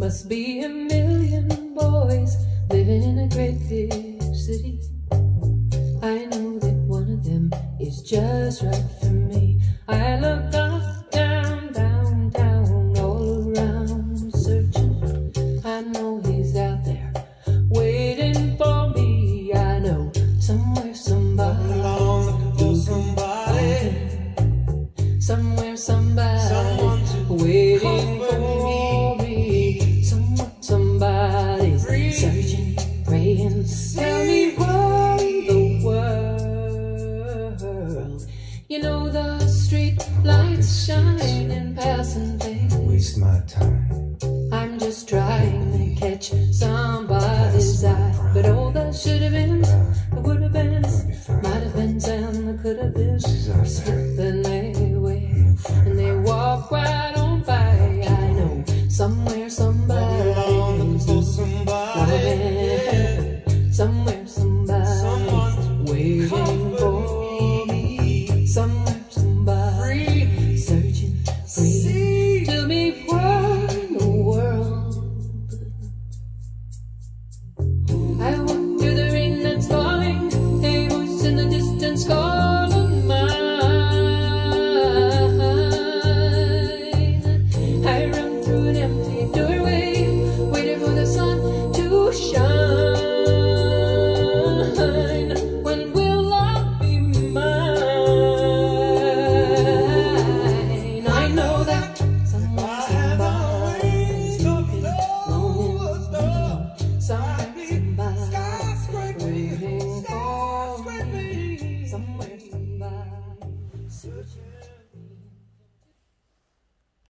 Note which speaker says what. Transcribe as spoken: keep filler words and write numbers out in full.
Speaker 1: Must be a million boys living in a great big city. I know that one of them is just right for me. I look up, down, down, down, all around searching. I know he's out there waiting for me. I know somewhere somebody, somebody, somewhere somebody, someone waiting for me. Someone, somebody searching, praying. Tell me what in the world. You know the street lights shine and passing things.
Speaker 2: Waste my time.
Speaker 1: I'm just trying to catch somebody's eye. But all that should have been, that would have been, might have been, and that could have been slipping away. And they walk right on by. I know somewhere somebody, somewhere somebody waiting for me. Somewhere somebody searching, free. Tell me what in the world. I walk through the rain that's falling, a voice in the distance calling mine. I run through an empty doorway, waiting for the sun to shine. When will I be mine? I know that somewhere somebody's looking alone. Somewhere somebody waiting for me. Somewhere somebody searching.